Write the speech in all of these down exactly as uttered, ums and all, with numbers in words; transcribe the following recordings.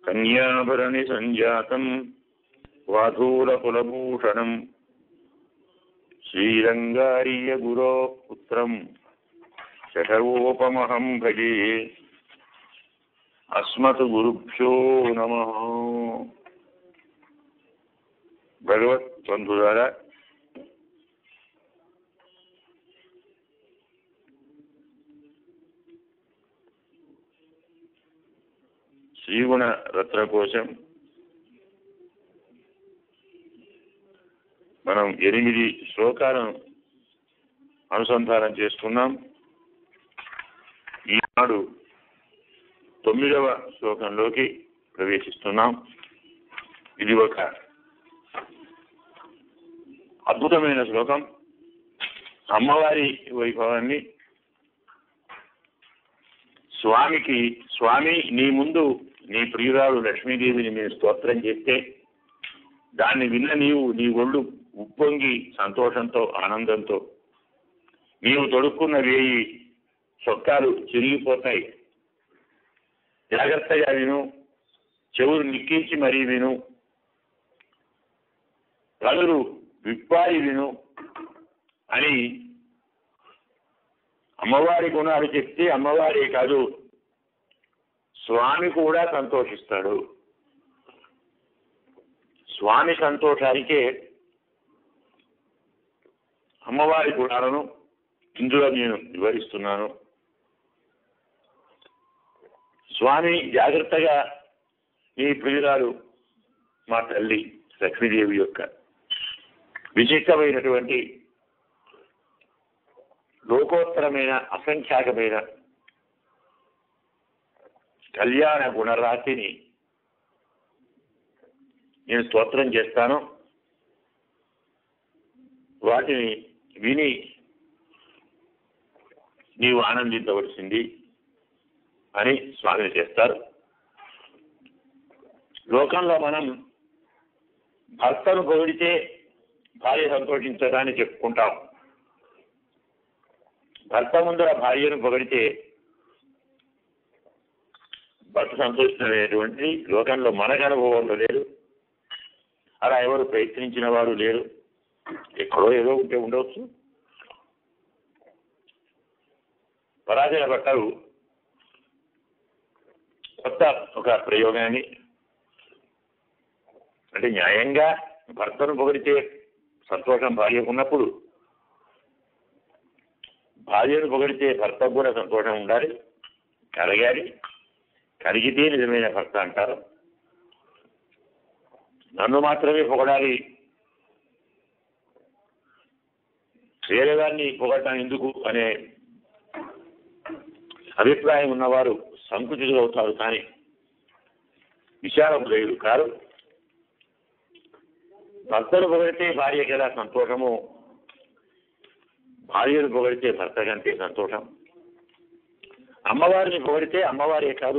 కన్యాభరణి సంజాతం వాధూరకులభూషణం శ్రీరంగార్య గురో పుత్రం శఠవోపమహం భజే. అస్మత్ గురుభ్యో నమః. భగవత్ బంధువులారా, శ్రీ గుణ రత్న కోశం మనం ఎనిమిది శ్లోకాలను అనుసంధానం చేసుకున్నాం. ఈనాడు తొమ్మిదవ శ్లోకంలోకి ప్రవేశిస్తున్నాం. ఇది ఒక అద్భుతమైన శ్లోకం. అమ్మవారి వైభవాన్ని స్వామికి, స్వామి నీ ముందు నీ ప్రియురాలు లక్ష్మీదేవిని మీరు స్తోత్రం చేస్తే దాన్ని విన్న నీవు నీ ఒళ్ళు ఉప్పొంగి సంతోషంతో ఆనందంతో నీవు తొడుక్కున్న వేయి చొక్కాలు చిరిగిపోతాయి. జాగ్రత్తగా విను, చెవులు నిక్కించి మరీ విను, కళ్ళు విప్పారి విను అని అమ్మవారి గుణాలు చెప్తే అమ్మవారే కాదు స్వామి కూడా సంతోషిస్తాడు. స్వామి సంతోషానికే అమ్మవారి గుణాలను ఇందులో నేను వివరిస్తున్నాను. స్వామి జాగ్రత్తగా ఈ ప్రియురాలు మా తల్లి లక్ష్మీదేవి యొక్క విశిష్టమైనటువంటి లోకోత్తరమైన అసంఖ్యాకమైన కళ్యాణ గుణరాశిని నేను స్తోత్రం చేస్తాను. వాటిని విని నీవు ఆనందించవలసింది అని స్వామిని చేస్తారు. లోకంలో మనం భర్తను పొగిడితే భార్య సంతోషించడాన్ని చెప్పుకుంటాం. భర్త ముందర భార్యను పొగిడితే భర్త సంతోషించలేటువంటి లోకంలో మనకు అనుభవంలో లేదు. అలా ఎవరు ప్రయత్నించిన వారు లేరు. ఎక్కడో ఏదో ఉంటే ఉండవచ్చు. పరాజయ భట్టలు కొత్త ఒక ప్రయోగాన్ని, అంటే న్యాయంగా భర్తను పొగిడితే సంతోషం భార్యకు ఉన్నప్పుడు భార్యను పొగిడితే భర్తకు కూడా సంతోషం ఉండాలి, కలగాలి. కలిగితే నిజమైన భర్త అంటారు. నన్ను మాత్రమే పొగడాలి, వేరేవారిని పొగడటం ఎందుకు అనే అభిప్రాయం ఉన్నవారు సంకుచితులు అవుతారు. కానీ విశాల హృదయులు కారు. భర్తను పొగిడితే భార్యకి ఎలా సంతోషము, భార్యను పొగిడితే భర్త కంటే సంతోషం. అమ్మవారిని పొగిడితే అమ్మవారే కాదు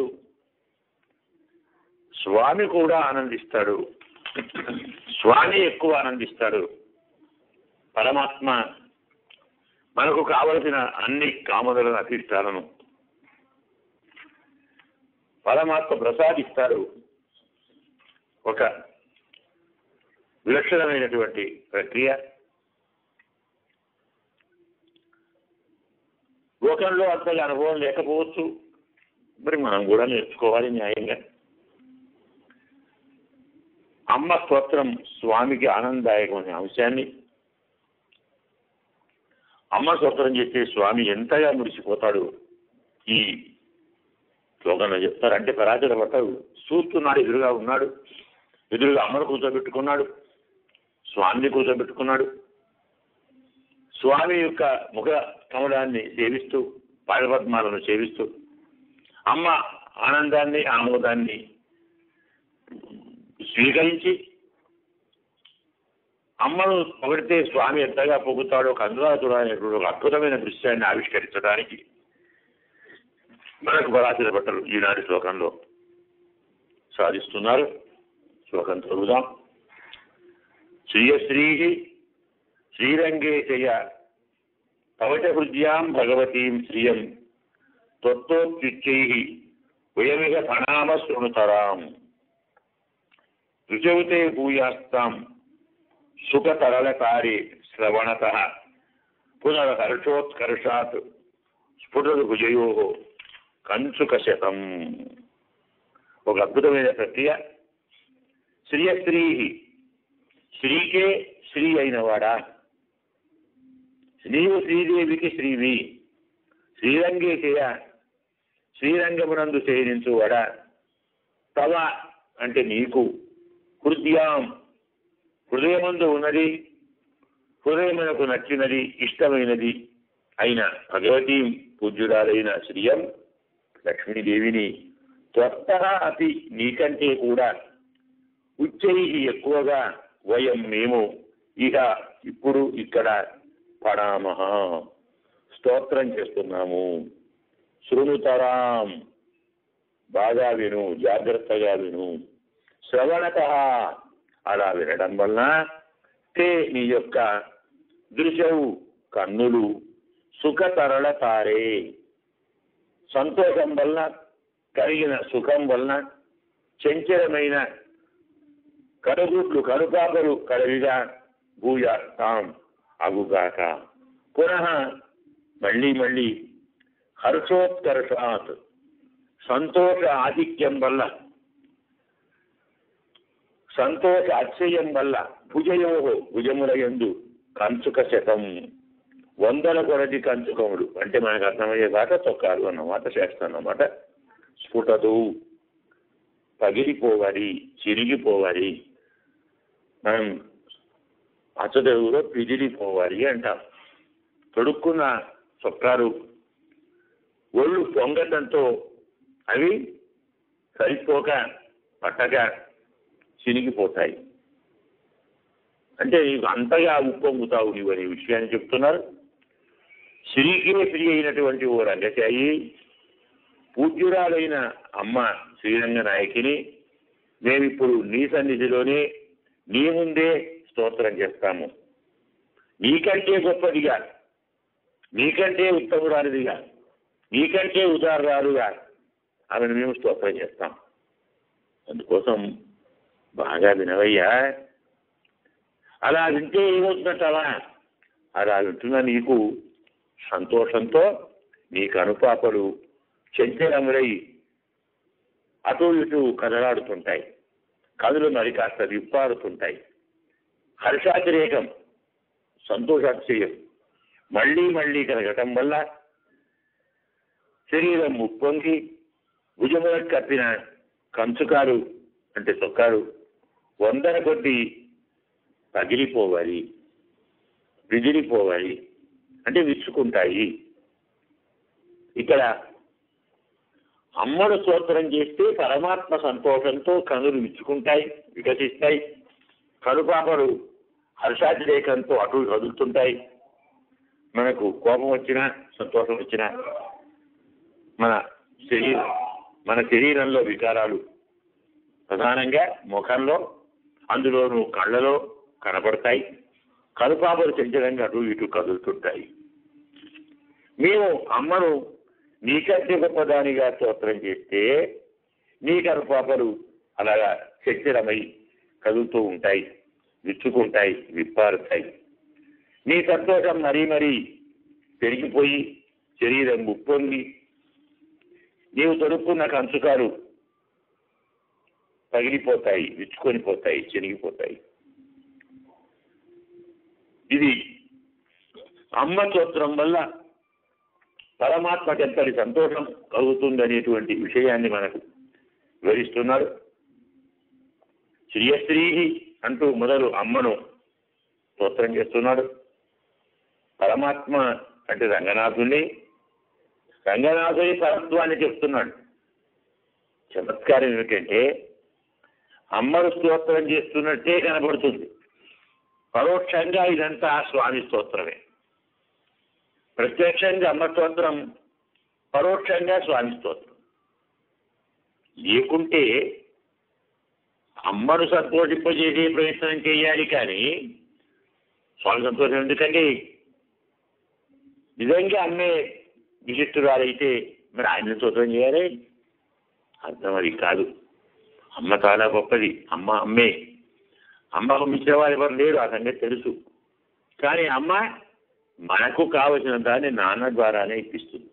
స్వామి కూడా ఆనందిస్తాడు. స్వామి ఎక్కువ ఆనందిస్తాడు. పరమాత్మ మనకు కావలసిన అన్ని కామనలను అతీష్టాలను పరమాత్మ ప్రసాదిస్తాడు. ఒక విలక్షణమైనటువంటి ప్రక్రియ. లోకంలో అంతగా అనుభవం లేకపోవచ్చు, మరి మనం కూడా నేర్చుకోవాలి న్యాయంగా. అమ్మ స్తోత్రం స్వామికి ఆనందదాయకమైన అంశాన్ని అమ్మ స్తోత్రం చేస్తే స్వామి ఎంతగా మురిసిపోతాడు ఈ శ్లోకంలో చెప్తారు. అంటే పరాజయ భట్టలు చూస్తున్నాడు, ఎదురుగా ఉన్నాడు, ఎదురుగా అమ్మను కూర్చోబెట్టుకున్నాడు, స్వామిని కూర్చోబెట్టుకున్నాడు. స్వామి యొక్క ముఖ కమలాన్ని సేవిస్తూ, పాదపద్మాలను సేవిస్తూ అమ్మ ఆనందాన్ని ఆమోదాన్ని స్వీకరించి అమ్మను పొగిడితే స్వామి ఎంతగా పొగుతాడో కందులాతుడు అనేటువంటి ఒక అద్భుతమైన దృశ్యాన్ని ఆవిష్కరించడానికి మనకు పరాశర భట్టలు ఈనాటి శ్లోకంలో సాధిస్తున్నారు. శ్లోకం చదువుదాం. శ్రీయశ్రీ శ్రీరంగేశయ కవచహృద్యాం భగవతీం శ్రియం త్వత్తోత్యుచ్చైః వయమిహ ప్రణామ శృణుతరాం. రుచౌతే భూయాస్తాం సుఖతరళకారి శ్రవణత పునర్హర్షోత్కర్షాత్ స్ఫుటదు భుజయో కంచుక శతం. ఒక అద్భుతమైన ప్రక్రియ. శ్రీయస్త్రీ, శ్రీకే శ్రీ అయినవాడా, నీవు శ్రీదేవికి శ్రీవి, శ్రీరంగే చేయ శ్రీరంగమునందు శయనించువాడా, తవ అంటే నీకు, హృదయం హృదయమందు ఉన్నది, హృదయమునకు నచ్చినది, ఇష్టమైనది అయిన భగవతీ పూజ్యురాలైన శ్రీయం లక్ష్మీదేవిని త్వత్తః అతి నీకంటే కూడా ఉచ్చై ఎక్కువగా వయం మేము ఇక ఇప్పుడు ఇక్కడ పడామహ స్తోత్రం చేస్తున్నాము. శృణుతరాం బాగా విను, జాగ్రత్తగా విను. శ్రవణత అలా వినడం వలన తే నీ యొక్క దృశ్యవు కన్నులు సుఖతరళ తారే సంతోషం వలన కలిగిన సుఖం వలన చంచలమైన కడుగుట్లు కనుపాపలు కలవిగా భూయాస్తాం అగుగాక. పునః మళ్ళీ మళ్ళీ హర్షోత్కర్షాత్ సంతోష ఆధిక్యం వల్ల, సంతోష అతిశయం వల్ల భుజయో భుజములయందు కంచుక శతం వందల కొరటి కంచుకములు అంటే మనకు అర్థమయ్యే మాట చొక్కాలు అన్నమాట, చేస్తాం అన్నమాట. స్ఫుటదు పగిలిపోవాలి, చిరిగిపోవాలి, మనం అచ్చదవులో పిదిలిపోవాలి అంటాం. తొడుక్కున్న చొక్కాలు ఒళ్ళు పొంగటంతో అవి సరిపోక పట్టక చినిగిపోతాయి. అంటే నీకు అంతగా ఉప్పొంగుతావు నీవు అనే విషయాన్ని చెప్తున్నారు. శ్రీకే శ్రీ అయినటువంటి ఓ రంగశాయి పూజ్యురాలైన అమ్మ శ్రీరంగనాయకిని మేమిప్పుడు నీ సన్నిధిలోనే నీ ముందే స్తోత్రం చేస్తాము. నీకంటే గొప్పదిగా, నీకంటే ఉత్తమురాలిదిగా, నీకంటే ఉదారాలుగా ఆమెను మేము స్తోత్రం చేస్తాం. అందుకోసం బాగా వినవయ్యా. అలా వింటే ఏమవుతున్నట్టవా, అలా వింటున్న నీకు సంతోషంతో నీ కనుపాపలు చంచలములై అటు ఇటు కదలాడుతుంటాయి, కదులు మరి కాస్త విప్పారుతుంటాయి. హర్షాతిరేకం సంతోషాతిశయం మళ్ళీ మళ్ళీ కలగటం వల్ల శరీరం ముప్పొంగి భుజములకు కప్పిన కంచుకాలు అంటే చొక్కాలు వందల కొద్ది పగిలిపోవాలి, విదిలిపోవాలి అంటే విచ్చుకుంటాయి. ఇక్కడ అమ్మను స్తోత్రం చేస్తే పరమాత్మ సంతోషంతో కనులు విచ్చుకుంటాయి, వికసిస్తాయి, కనుపాపలు హర్షాతిరేకంతో అటు కదులుతుంటాయి. మనకు కోపం వచ్చినా సంతోషం వచ్చినా మన శరీరం మన శరీరంలో వికారాలు ప్రధానంగా ముఖంలో, అందులోనూ కళ్ళలో కనబడతాయి. కనుపాపలు చంచలంగా అటు ఇటు కదులుతుంటాయి. మేము అమ్మను నీకంటే గొప్పదానిగా స్తోత్రం చేస్తే నీ కనుపాపలు అలాగా చంచలమై కదులుతూ ఉంటాయి, విచ్చుకుంటాయి, విప్పారుతాయి. నీ సంతోషం మరీ మరీ పెరిగిపోయి శరీరం ముప్పొంగి నీవు తొడుక్కున్న కంచుకాలు పగిలిపోతాయి, విచ్చుకొని పోతాయి, చిరిగిపోతాయి. ఇది అమ్మ స్తోత్రం వల్ల పరమాత్మకి ఎంతటి సంతోషం కలుగుతుందనేటువంటి విషయాన్ని మనకు వివరిస్తున్నారు. శ్రీయస్త్రీ అంటూ మొదలు అమ్మను స్తోత్రం చేస్తున్నాడు. పరమాత్మ అంటే రంగనాథుని, రంగనాథుని పరత్వాన్ని చెప్తున్నాడు. చమత్కారం ఏమిటంటే అమ్మను స్తోత్రం చేస్తున్నట్టే కనబడుతుంది, పరోక్షంగా ఇదంతా స్వామి స్తోత్రమే. ప్రత్యక్షంగా అమ్మ స్తోత్రం, పరోక్షంగా స్వామి స్తోత్రం. లేకుంటే అమ్మను సంతోషింపజేసే ప్రయత్నం చేయాలి కానీ స్వామి సంతోషం ఎందుకండి? నిజంగా అమ్మే విశిష్టురాలైతే మరి ఆయన స్తోత్రం చేయాలి, అర్థం అది కాదు. అమ్మ చాలా గొప్పది. అమ్మ అమ్మే. అమ్మకు మించిన వారు ఎవరు లేరు, ఆ సంగతి తెలుసు. కానీ అమ్మ మనకు కావలసిన దాన్ని నాన్న ద్వారానే ఇప్పిస్తుంది.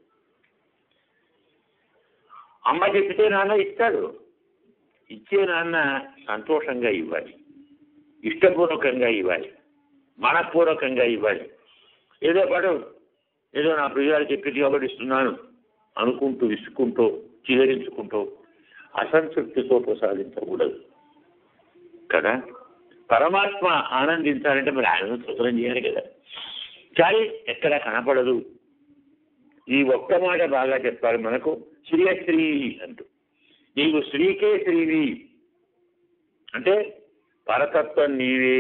అమ్మ చెప్పితే నాన్న ఇస్తాడు. ఇచ్చే నాన్న సంతోషంగా ఇవ్వాలి, ఇష్టపూర్వకంగా ఇవ్వాలి, మనపూర్వకంగా ఇవ్వాలి. ఏదో పాటు ఏదో నా ప్రియాలు చెప్పింది కాబట్టి ఇస్తున్నాను అనుకుంటూ విసుకుంటూ చిహరించుకుంటూ అసంతృప్తితో ప్రసాదించకూడదు కదా. పరమాత్మ ఆనందించాలంటే మరి ఆయన స్తోత్రం చేయాలి కదా. కానీ ఎక్కడ కనపడదు. ఈ ఒక్క మాట బాగా చెప్పాలి మనకు, శ్రీయశ్రీ అంటూ. నీవు శ్రీకే శ్రీవి అంటే పరతత్వం నీవే.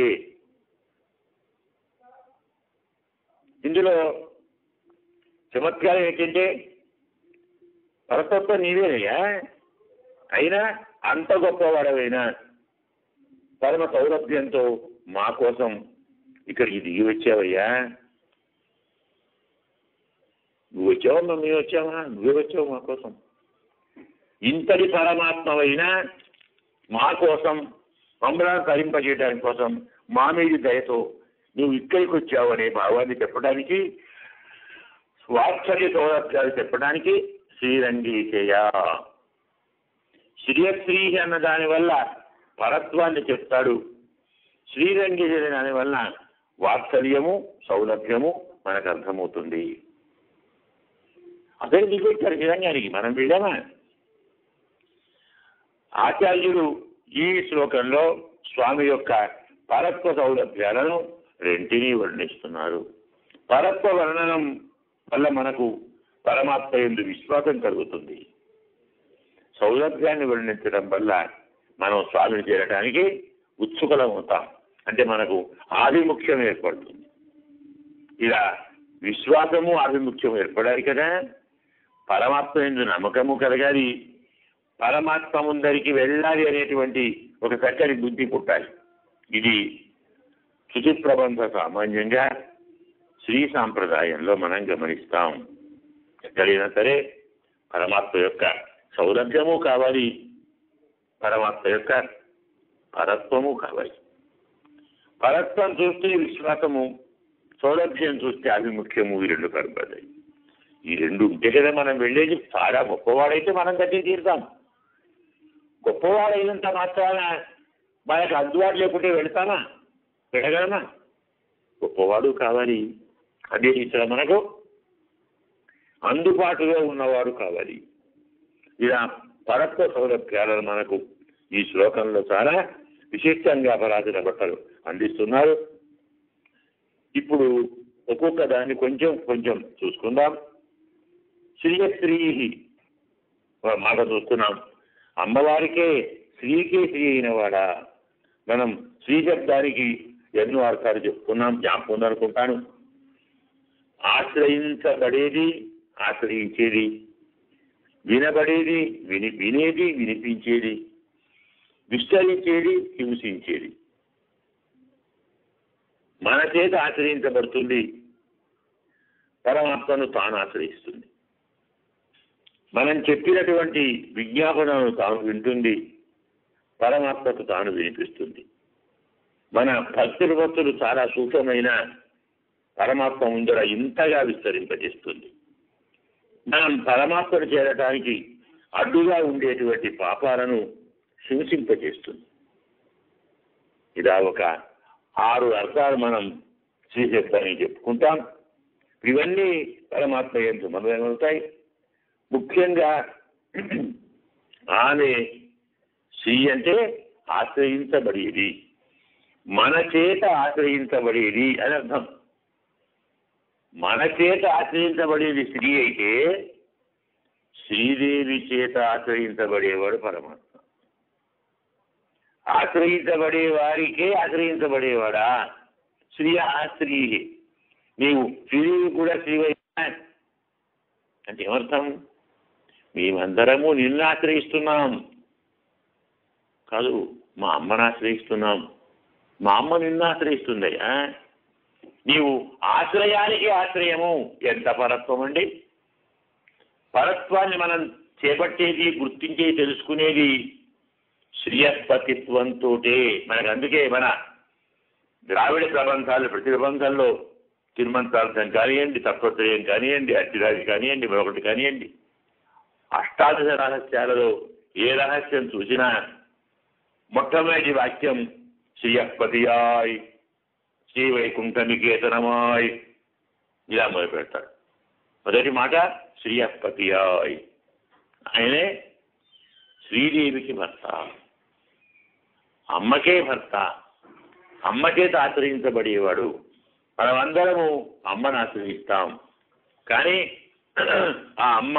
ఇందులో చమత్కారం ఏంటంటే పరతత్వం నీవేనయ్యా, అయినా అంత గొప్పవాడవైనా పరమ సౌలభ్యంతో మా కోసం ఇక్కడికి దిగి వచ్చావయ్యా. నువ్వు వచ్చావా, మేము వచ్చావా? నువ్వే వచ్చావు మా కోసం. ఇంతటి పరమాత్మవైనా మా కోసం మమ్మల్ని తరింపజేయడానికి కోసం మా మీద దయతో నువ్వు ఇక్కడికి వచ్చావు అనే భావాన్ని చెప్పడానికి, వాత్సల్య సౌలభ్యాలు చెప్పడానికి శ్రీరంగీకేయ. శ్రీయశ్రీ అన్న దాని వల్ల పరత్వాన్ని చెప్తాడు. శ్రీరంగీకేయ దాని వల్ల వాత్సల్యము సౌలభ్యము మనకు అర్థమవుతుంది. అదే దిగొచ్చారు శ్రీరంగానికి, మనం వెళ్ళామా? ఆచార్యులు ఈ శ్లోకంలో స్వామి యొక్క పరత్వ సౌలభ్యాలను రెంటినీ వర్ణిస్తున్నారు. పరత్వ వర్ణనం వల్ల మనకు పరమాత్మ యందు విశ్వాసం కలుగుతుంది. సౌలభ్యాన్ని వర్ణించడం వల్ల మనం స్వామిని చేరడానికి ఉత్సుకలమవుతాం. అంటే మనకు ఆభిముఖ్యం ఏర్పడుతుంది. ఇలా విశ్వాసము ఆభిముఖ్యం ఏర్పడాలి కదా. పరమాత్మ యందు నమ్మకము కలగాలి, పరమాత్మ ముందరికి వెళ్ళాలి అనేటువంటి ఒక చక్కని బుద్ధి పుట్టాలి. ఇది శృతి ప్రబంధ సామాన్యంగా శ్రీ సాంప్రదాయంలో మనం గమనిస్తాం. ఎక్కడైనా సరే పరమాత్మ యొక్క సౌలభ్యము కావాలి, పరమాత్మ యొక్క పరత్వము కావాలి. పరత్వం చూస్తే విశ్వాసము, సౌలభ్యం చూస్తే ఆభిముఖ్యము, ఈ రెండు కనబడతాయి. ఈ రెండు ఉంటే కదా మనం వెళ్ళేది. చాలా గొప్పవాడైతే మనం కట్టి తీరుతాం. గొప్పవాడైనంత మాత్రాన మనకు అందుబాటు లేకుంటే వెళ్తామా? వెళ్ళగలమా? గొప్పవాడు కావాలి. అదే ఇక్కడ మనకు అందుబాటులో ఉన్నవాడు కావాలి. ఇలా పరత్వ సౌలభ్యాలను మనకు ఈ శ్లోకంలో చాలా విశిష్టంగా పరాశర భట్టలు అందిస్తున్నారు. ఇప్పుడు ఒక్కొక్క దాన్ని కొంచెం కొంచెం చూసుకుందాం. శ్రీయశ్రీ మాట చూస్తున్నాం. అమ్మవారికే శ్రీకే శ్రీ అయిన వాడా. మనం శ్రీ శబ్దానికి ఎన్నో అర్థాలు చెప్పుకున్నాం, జ్ఞాపకం అనుకుంటాను. ఆశ్రయించబడేది, ఆశ్రయించేది, వినబడేది, విని వినేది, వినిపించేది, విస్తరించేది, హింసించేది. మన చేత ఆశ్రయించబడుతుంది, పరమాత్మను తాను ఆశ్రయిస్తుంది. మనం చెప్పినటువంటి విజ్ఞాపనను తాను వింటుంది, పరమాత్మకు తాను వినిపిస్తుంది. మన భక్తి భక్తులు చాలా సూక్ష్మమైన పరమాత్మ ముందర ఇంతగా విస్తరింపజేస్తుంది. మనం పరమాత్మను చేరటానికి అడ్డుగా ఉండేటువంటి పాపాలను హింసింపజేస్తుంది. ఇలా ఒక ఆరు అర్థాలు మనం శ్రీ శబ్దాన్ని చెప్పుకుంటాం. ఇవన్నీ పరమాత్మ యందు మనమవుతాయి. ముఖ్యంగా ఆమె శ్రీ అంటే ఆశ్రయించబడేది, మన చేత ఆశ్రయించబడేది అని అర్థం. మన చేత ఆశ్రయించబడేది శ్రీ అయితే శ్రీదేవి చేత ఆశ్రయించబడేవాడు పరమాత్మ. ఆశ్రయించబడే వారికే ఆశ్రయించబడేవాడా శ్రీ. ఆశ్రీ నీవు శ్రీదేవి కూడా శ్రీవైనా అంటే ఏమర్థం? మేమందరము నిన్ను ఆశ్రయిస్తున్నాం కాదు, మా అమ్మను ఆశ్రయిస్తున్నాం. మా అమ్మ నిన్ను ఆశ్రయిస్తుందయ్యా. నీవు ఆశ్రయానికి ఆశ్రయము. ఎంత పరత్వం అండి! పరత్వాన్ని మనం చేపట్టేది, గుర్తించేది, తెలుసుకునేది శ్రియపతిత్వంతో మనకు అందుకే మన ద్రావిడ ప్రబంధాలు ప్రతి ప్రబంధంలో తిరుమంత్రార్థం కానివ్వండి, తత్వత్రయం కానివ్వండి, అర్చిరాజు కానివ్వండి, మరొకటి కానివ్వండి, అష్టాదశ రహస్యాలలో ఏ రహస్యం చూసినా మొట్టమొదటి వాక్యం శ్రియపతియాయ్ శ్రీ వైకుంఠ నికేతనమాయ్ ఇలా మొదలు పెడతాడు. మొదటి మాట శ్రియపతియాయ్, ఆయనే శ్రీదేవికి భర్త, అమ్మకే భర్త, అమ్మ చేత ఆశ్రయించబడేవాడు. మనమందరము అమ్మను ఆశ్రయిస్తాం, కానీ ఆ అమ్మ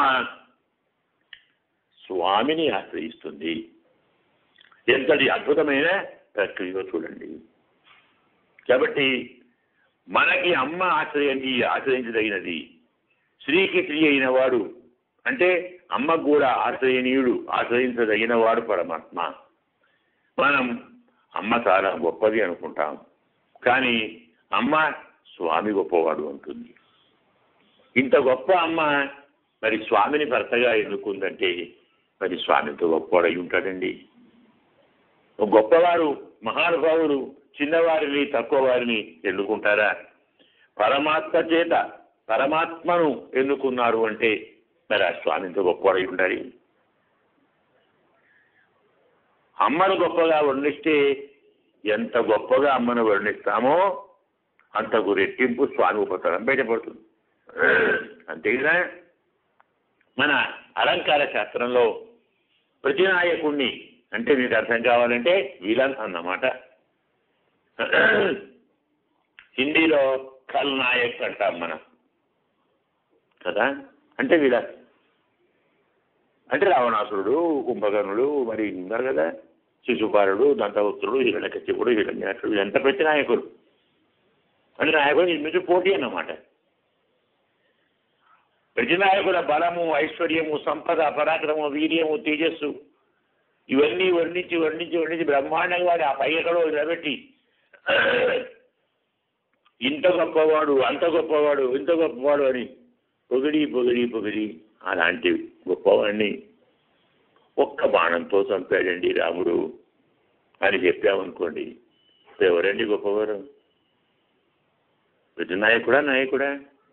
స్వామిని ఆశ్రయిస్తుంది. ఎంతటి అద్భుతమైన ప్రక్రియ చూడండి. కాబట్టి మనకి అమ్మ ఆశ్రయించి ఆశ్రయించదగినది. స్త్రీకి స్త్రీ అయిన వాడు అంటే అమ్మకు కూడా ఆశ్రయనీయుడు, ఆశ్రయించదగిన వాడు పరమాత్మ. మనం అమ్మ చాలా గొప్పది అనుకుంటాం, కానీ అమ్మ స్వామి గొప్పవాడు అంటుంది. ఇంత గొప్ప అమ్మ మరి స్వామిని భర్తగా ఎన్నుకుందంటే మరి స్వామితో గొప్పవాడు అయి ఉంటాడండి. గొప్పవారు మహానుభావులు చిన్నవారిని తక్కువ వారిని ఎన్నుకుంటారా? పరమాత్మ చేత పరమాత్మను ఎన్నుకున్నారు అంటే మరి ఆ స్వామితో గొప్పవాడు అయి ఉండాలి. అమ్మను గొప్పగా వర్ణిస్తే ఎంత గొప్పగా అమ్మను వర్ణిస్తామో అంతకు రెట్టింపు స్వామి ఉపతరం బయటపడుతుంది. అంతేగా మన అలంకార శాస్త్రంలో ప్రతినాయకుణ్ణి అంటే మీకు అర్థం కావాలంటే విలన్ అన్నమాట. హిందీలో ఖల్ నాయక్ అంటాం మనం కదా, అంటే విలన్ అంటే రావణాసురుడు, కుంభకర్ణుడు, మరి ఉన్నారు కదా, శిశుపాలుడు, దంతవక్తుడు, హిరణ్యకశిపుడు, హిరణ్యాక్షుడు, ఎంత ప్రతి నాయకుడు అంటే నాయకుడు నిర్మించి పోటీ అన్నమాట. ప్రతి నాయకుల బలము, ఐశ్వర్యము, సంపద, పరాక్రమము, వీర్యము, తేజస్సు ఇవన్నీ వర్ణించి వర్ణించి వర్ణించి బ్రహ్మాండంగా వాడి ఆ పై ఎక్కడో నిలబెట్టి ఇంత గొప్పవాడు, అంత గొప్పవాడు, ఇంత గొప్పవాడు అని పొగిడి పొగిడి పొగిడి అలాంటి గొప్పవాడిని ఒక్క బాణంతో చంపాడండి రాముడు అని చెప్పామనుకోండి, ఎవరండి గొప్పవారు? ప్రతి నాయకుడా నాయకుడా?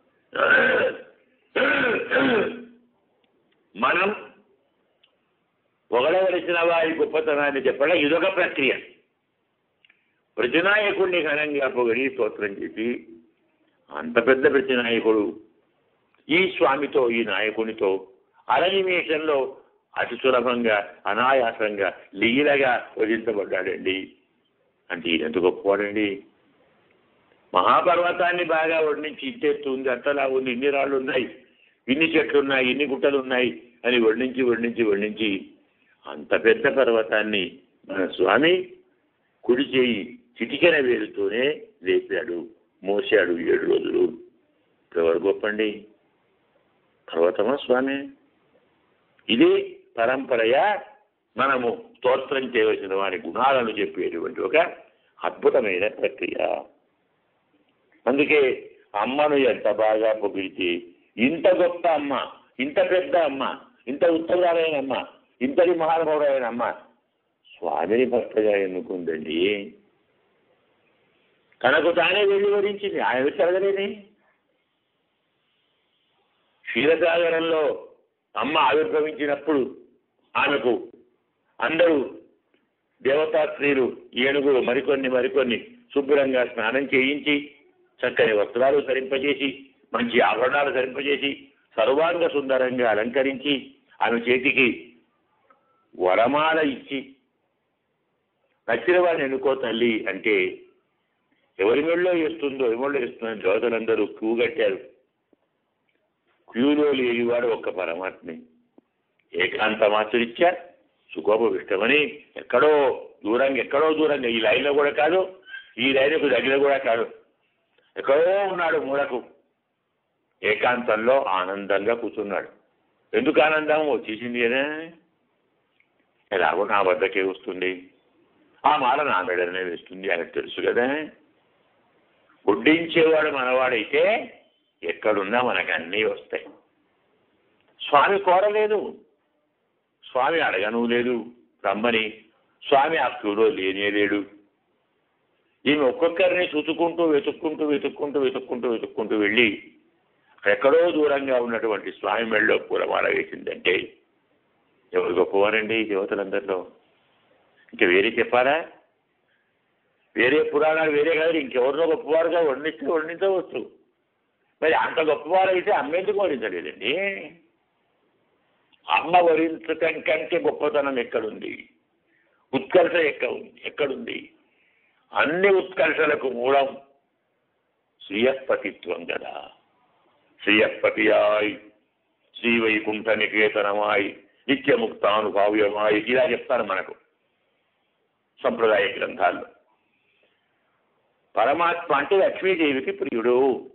మనం పొగడవలసిన వారి గొప్పతనాన్ని చెప్పడం ఇదొక ప్రక్రియ. ప్రతినాయకుడిని ఘనంగా పొగిడి స్తోత్రం చేసి అంత పెద్ద ప్రతినాయకుడు ఈ స్వామితో ఈ నాయకునితో అరనిమేషంలో అతి సులభంగా అనాయాసంగా లీలగా వధించబడ్డాడండి అంటే ఈయనంత గొప్పవాడండి. మహాపర్వతాన్ని బాగా వర్ణించి ఇంతెత్తు ఉంది, అంతలా ఉంది, ఇన్ని రాళ్ళు ఉన్నాయి, ఇన్ని చెట్లు ఉన్నాయి, ఇన్ని గుట్టలు ఉన్నాయి అని వర్ణించి వర్ణించి వర్ణించి అంత పెద్ద పర్వతాన్ని మన స్వామి కుడి చేయి చిటికెన వేలుతోనే లేపాడు, మోసాడు ఏడు రోజులు. ఎవరు గొప్పండి? పర్వతమా స్వామి? ఇది పరంపరగా మనము స్తోత్రం చేయవలసిన వారి గుణాలను చెప్పేటువంటి ఒక అద్భుతమైన ప్రక్రియ. అందుకే అమ్మను ఎంత బాగా పొగిడితే ఇంత గొప్ప అమ్మ, ఇంత పెద్ద అమ్మ, ఇంత ఉత్తరాలైన అమ్మ, ఇంతటి మహానుభావుడైన అమ్మ స్వామిని భర్తగా ఎన్నుకుందండి. తనకు తానే వెళ్ళి వరించింది, ఆయన తిరగలేని. క్షీరసాగరంలో అమ్మ ఆవిర్భవించినప్పుడు ఆమెకు అందరూ దేవతా స్త్రీలు ఏనుగులు మరికొన్ని మరికొన్ని శుభ్రంగా స్నానం చేయించి చక్కని వస్త్రాలు ధరింపజేసి మంచి ఆభరణాలు ధరింపజేసి సర్వాంగ సుందరంగా అలంకరించి ఆమె చేతికి వరమాల ఇచ్చి నచ్చిన వాడిని ఎన్నుకో తల్లి అంటే ఎవరి మెళ్ళో వేస్తుందో ఎవరిలో వేస్తుందని దేవతలందరూ క్యూ కట్టారు. క్యూలో లేనివాడు ఒక్క పరమాత్మే. ఏకాంతమాచరిత్య సుఖోపవిష్టమని ఎక్కడో దూరంగా ఎక్కడో దూరంగా ఈ లైన్లో కూడా కాదు, ఈ లైన్కు దగ్గర కూడా కాదు, ఎక్కడో ఉన్నాడు మూలకు. ఏకాంతంలో ఆనందంగా కూర్చున్నాడు. ఎందుకు ఆనందం? వచ్చేసింది కదా, ఎలాగో నా వద్దకే వస్తుంది, ఆ మాల నా మెడనే వేస్తుంది ఆయనకు తెలుసు కదా. వడ్డించేవాడు మనవాడైతే ఎక్కడున్నా మనకు అన్నీ వస్తాయి. స్వామి కోరలేదు, స్వామి అడగను లేదు రమ్మని, స్వామి ఆ క్యూలో లేనేలేడు. ఈమె ఒక్కొక్కరిని చూసుకుంటూ వెతుక్కుంటూ వెతుక్కుంటూ వెతుక్కుంటూ వెతుక్కుంటూ వెళ్ళి ఎక్కడో దూరంగా ఉన్నటువంటి స్వామి మెళ్ళలో పూలమాల వేసిందంటే ఎవరు గొప్పవారండి ఈ దేవతలందరిలో? ఇంకా వేరే చెప్పారా? వేరే పురాణాలు వేరే కాదు, ఇంకెవరినో గొప్పవారుగా వర్ణిస్తే వర్ణించవచ్చు. మరి అంత గొప్పవారు అయితే అమ్మ ఎందుకు వరించలేదండి? అమ్మ వరించటం కంటే గొప్పతనం ఎక్కడుంది? ఉత్కర్ష ఎక్క ఎక్కడుంది? అన్ని ఉత్కర్షలకు మూలం శ్రీయపతిత్వం కదా. శ్రీయపతియాయ్, శ్రీవైకుంఠ నికేతనమాయ్, నిత్యముక్తానుభావ్యమాయ్, ఇలా చెప్తారు మనకు సంప్రదాయ గ్రంథాల్లో. పరమాత్మ అంటే లక్ష్మీదేవికి ప్రియుడు,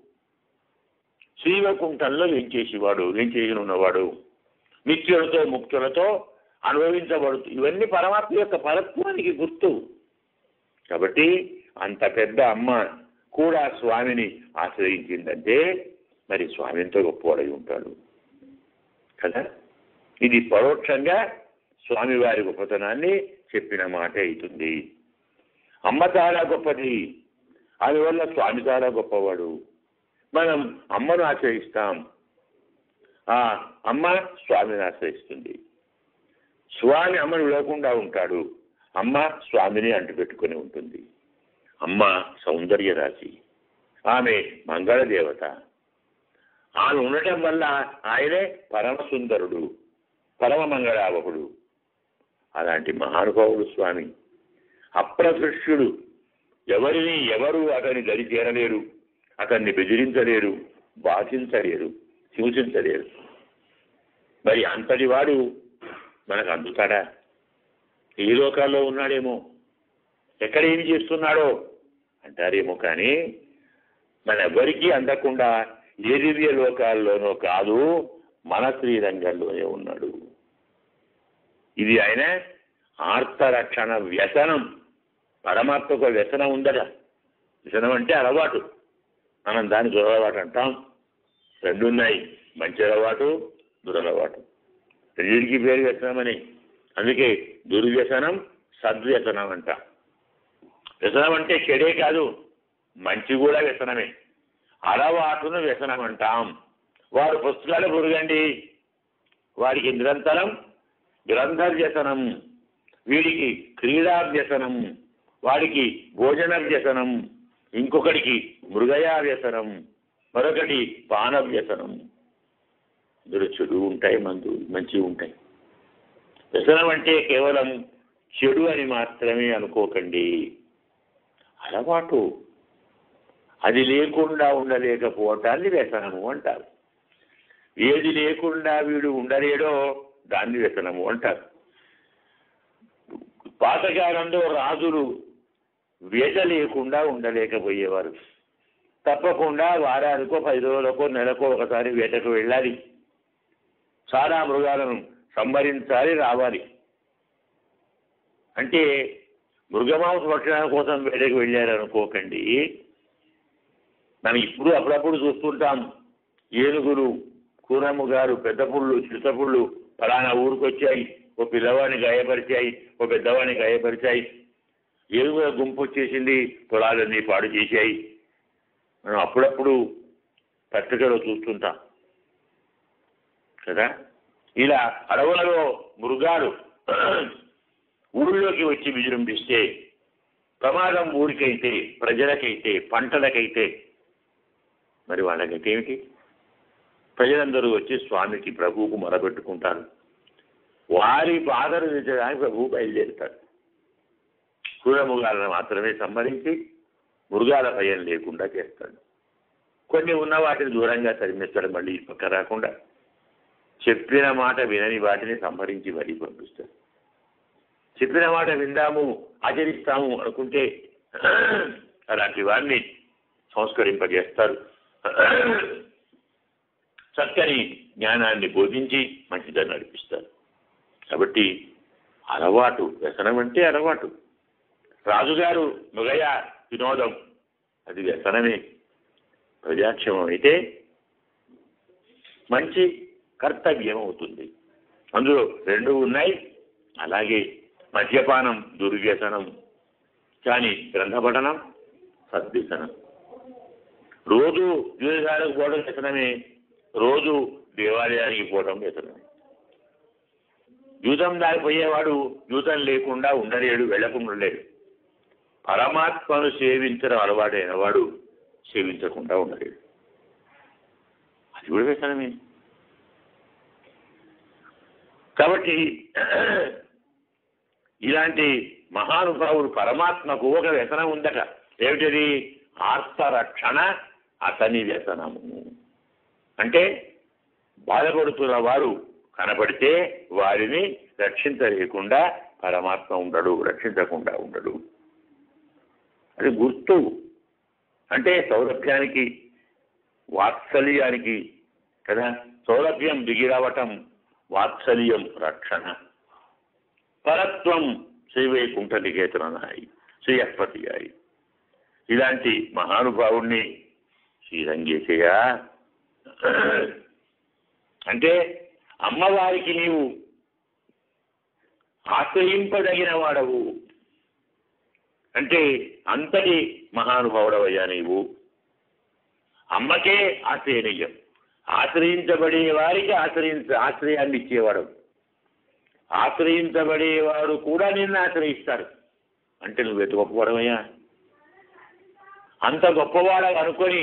శ్రీవైకుంఠంలో ఏం చేసేవాడు, ఏం చేయనున్నవాడు, నిత్యులతో ముక్తులతో అనుభవించబడుతూ, ఇవన్నీ పరమాత్మ యొక్క పరత్వానికి గుర్తు. కాబట్టి అంత పెద్ద అమ్మ కూడా స్వామిని ఆశ్రయించిందంటే మరి స్వామి ఎంతో గొప్పవాడై ఉంటాడు కదా. ఇది పరోక్షంగా స్వామివారి గొప్పతనాన్ని చెప్పిన మాట అవుతుంది. అమ్మ చాలా గొప్పది, అందువల్ల స్వామి చాలా గొప్పవాడు. మనం అమ్మను ఆశ్రయిస్తాం, ఆ అమ్మ స్వామిని ఆశ్రయిస్తుంది. స్వామి అమ్మను లేకుండా ఉంటాడు, అమ్మ స్వామిని అంటుపెట్టుకొని ఉంటుంది. అమ్మ సౌందర్య రాశి, ఆమె మంగళ దేవత. ఆమె ఉండటం వల్ల ఆయనే పరమ సుందరుడు, పరమ మంగళావకుడు. అలాంటి మహానుభావుడు స్వామి, అప్రదృశ్యుడు. ఎవరిని ఎవరు అతన్ని దరి చేరలేరు, అతన్ని బెదిరించలేరు, బాధించలేరు, హింసించలేరు. మరి అంతటి వాడు మనకు అందుతాడా? ఏ లోకాల్లో ఉన్నాడేమో, ఎక్కడ ఏమి చేస్తున్నాడో అంటారేమో, కానీ మన ఎవరికీ అందకుండా ఏ దివ్య లోకాల్లోనో కాదు, మన శ్రీరంగంలోనే ఉన్నాడు. ఇది ఆయన ఆర్తరక్షణ వ్యసనం. పరమాత్మకు వ్యసనం ఉందట. వ్యసనం అంటే అలవాటు. మనం దాన్ని దురలవాటు అంటాం. రెండు ఉన్నాయి, మంచి అలవాటు, దురలవాటు. రెండింటికి పేరు వ్యసనమని. అందుకే దుర్వ్యసనం, సద్వ్యసనం అంట. వ్యసనం అంటే చెడే కాదు, మంచి కూడా వ్యసనమే. అలవాటును వ్యసనం అంటాం. వారు పుస్తకాలు పురుగండి, వారికి నిరంతరం గ్రంథ వ్యసనం, వీడికి క్రీడా వ్యసనం, వాడికి భోజన వ్యసనం, ఇంకొకటికి మృగయా వ్యసనం, మరొకటి పాన వ్యసనం. ఇందులో చెడు ఉంటాయి, మందు మంచి ఉంటాయి. వ్యసనం అంటే కేవలం చెడు అని మాత్రమే అనుకోకండి. అలవాటు, అది లేకుండా ఉండలేకపోవటాన్ని వ్యసనము అంటారు. ఏది లేకుండా వీడు ఉండలేడో దాన్ని వ్యసనము అంటారు. పాతకాలంలో రాజులు వేట లేకుండా ఉండలేకపోయేవారు. తప్పకుండా వారానికో పది రోజులకో నెలకో ఒకసారి వేటకు వెళ్ళాలి, చాలా మృగాలను సంహరించాలి, రావాలి. అంటే మృగమాంస భక్షణ కోసం వేటకు వెళ్ళారనుకోకండి. మనం ఇప్పుడు అప్పుడప్పుడు చూస్తుంటాం, ఏనుగులు, కూరమ్మ గారు, పెద్ద పుళ్ళు, చిత్తపుళ్ళు ఫలానా ఊరికి వచ్చాయి, ఓ పిల్లవాడిని గాయపరిచాయి, ఓ పెద్దవాడిని గాయపరిచాయి, ఏనుగుల గుంపు వచ్చేసింది, పొలాలన్నీ పాడు చేశాయి. మనం అప్పుడప్పుడు పత్రికలో చూస్తుంటాం కదా. ఇలా అడవులలో మృగాలు ఊళ్ళోకి వచ్చి విజృంభిస్తే ప్రమాదం ఊరికైతే, ప్రజలకైతే, పంటలకైతే మరి వాళ్ళకైతే ఏమిటి? ప్రజలందరూ వచ్చి స్వామికి, ప్రభువుకు మొరబెట్టుకుంటారు. వారి బాధలు తీర్చడానికి ప్రభువు బయలుదేరుతాడు. క్రూరమృగాలను మాత్రమే సంహరించి మృగాల భయం లేకుండా చేస్తాడు. కొన్ని ఉన్న వాటిని దూరంగా తరిమేస్తాడు, మళ్ళీ ఈ పక్క రాకుండా. చెప్పిన మాట వినని వాటిని సంహరించి మరీ పంపిస్తాడు. చెప్పిన మాట విందాము, ఆచరిస్తాము అనుకుంటే అలాంటి వారిని సంస్కరింపజేస్తారు. చక్కని జ్ఞానాన్ని బోధించి మంచిదని నడిపిస్తారు. కాబట్టి అలవాటు, వ్యసనం అంటే అలవాటు. రాజుగారు మృగయ వినోదం, అది వ్యసనమే. ప్రజాక్షేమం అయితే మంచి కర్తవ్యం అవుతుంది. అందులో రెండు ఉన్నాయి. అలాగే మద్యపానం దుర్వ్యసనం, కానీ గ్రంథపఠనం సద్వ్యసనం. రోజు జ్యోతిషాలకు పోవడం వ్యసనమే, రోజు దేవాలయానికి పోవడం వ్యసనమే. జూతం దారిపోయేవాడు జూతం లేకుండా ఉండలేడు, వెళ్లకుండా ఉండలేడు. పరమాత్మను సేవించడం అలవాటైన వాడు సేవించకుండా ఉండలేడు. అది కూడా వ్యసనమే. కాబట్టి ఇలాంటి మహానుభావుడు పరమాత్మకు ఒక వ్యసనం ఉందట. ఏమిటది? ఆర్తరక్షణ అతని వ్యసనము. అంటే బాధపడుతున్న వారు కనపడితే వారిని రక్షించలేకుండా పరమాత్మ ఉండడు, రక్షించకుండా ఉండడు. అది గుర్తు. అంటే సౌలభ్యానికి వాత్సల్యానికి కదా. సౌలభ్యం దిగిరావటం, వాత్సల్యం రక్షణ. పరత్వం శ్రీవైకుంఠ నికేతనాయి, శ్రీయపతియాయి. ఇలాంటి మహానుభావుణ్ణి శ్రీరంగేశయ్య అంటే అమ్మవారికి నీవు ఆశ్రయింపదగిన వాడవు. అంటే అంతటి మహానుభావుడవయ్యా నీవు. అమ్మకే ఆశ్రయనీయం. ఆశ్రయించబడే వారికి ఆశ్రయించ ఆశ్రయాన్ని ఇచ్చేవాడు. ఆశ్రయించబడేవాడు కూడా నిన్ను ఆశ్రయిస్తాడు. అంటే నువ్వు ఎంత గొప్పవాడవయ్యా. అంత గొప్పవాడు అనుకొని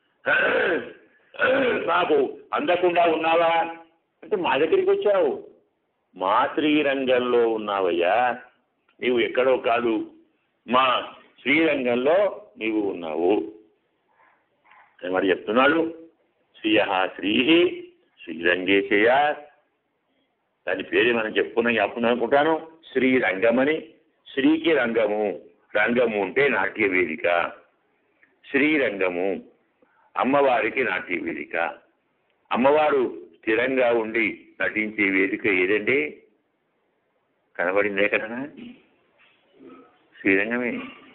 నాకు అందకుండా ఉన్నావా అంటే మా దగ్గరికి వచ్చావు. మా శ్రీరంగంలో ఉన్నావయ్యా. నీవు ఎక్కడో కాదు, మా శ్రీరంగంలో నీవు ఉన్నావు. మరి చెప్తున్నాడు, శ్రీయ శ్రీ శ్రీరంగేశయ్య. దాని పేరు మనం చెప్పుకున్నాం చెప్పుకున్నాం అనుకుంటాను. శ్రీరంగమని. శ్రీకి రంగము, రంగము అంటే నాట్య వేదిక. శ్రీరంగము అమ్మవారికి నాట్య వేదిక. అమ్మవారు స్థిరంగా ఉండి నటించే వేదిక ఏదండి? కనబడిందే కదా, శ్రీరంగమే.